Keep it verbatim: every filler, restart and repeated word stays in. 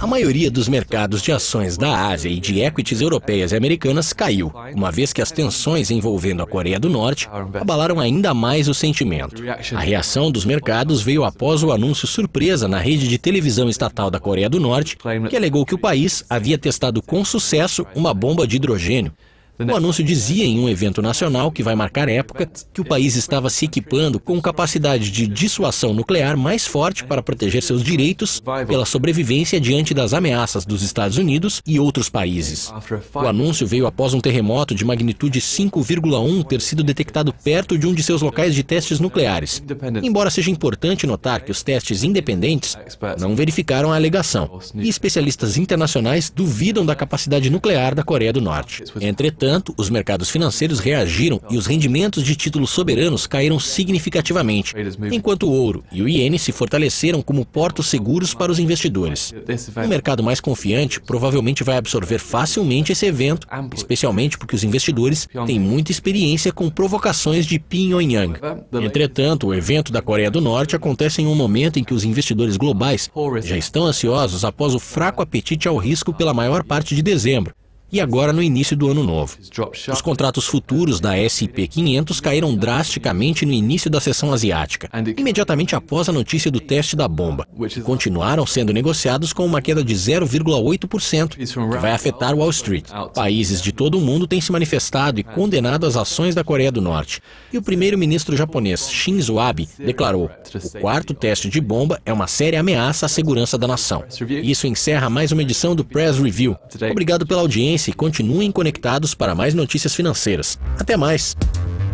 maioria dos mercados de ações da Ásia e de equities europeias e americanas caiu, uma vez que as tensões envolvendo a Coreia do Norte abalaram ainda mais o sentimento. A reação dos mercados veio após o anúncio surpresa na rede de televisão estatal da Coreia do Norte, que alegou que o país havia testado com sucesso uma bomba de hidrogênio. O anúncio dizia em um evento nacional que vai marcar época que o país estava se equipando com capacidade de dissuasão nuclear mais forte para proteger seus direitos pela sobrevivência diante das ameaças dos Estados Unidos e outros países. O anúncio veio após um terremoto de magnitude cinco vírgula um ter sido detectado perto de um de seus locais de testes nucleares. Embora seja importante notar que os testes independentes não verificaram a alegação, e especialistas internacionais duvidam da capacidade nuclear da Coreia do Norte. Entretanto, os mercados financeiros reagiram e os rendimentos de títulos soberanos caíram significativamente, enquanto o ouro e o iene se fortaleceram como portos seguros para os investidores. O mercado mais confiante provavelmente vai absorver facilmente esse evento, especialmente porque os investidores têm muita experiência com provocações de Pyongyang. Entretanto, o evento da Coreia do Norte acontece em um momento em que os investidores globais já estão ansiosos após o fraco apetite ao risco pela maior parte de dezembro, e agora no início do ano novo. Os contratos futuros da S e P quinhentos caíram drasticamente no início da sessão asiática, imediatamente após a notícia do teste da bomba. Continuaram sendo negociados com uma queda de zero vírgula oito por cento, que vai afetar Wall Street. Países de todo o mundo têm se manifestado e condenado as ações da Coreia do Norte. E o primeiro-ministro japonês Shinzo Abe declarou: o quarto teste de bomba é uma séria ameaça à segurança da nação. Isso encerra mais uma edição do Press Review. Obrigado pela audiência e continuem conectados para mais notícias financeiras. Até mais!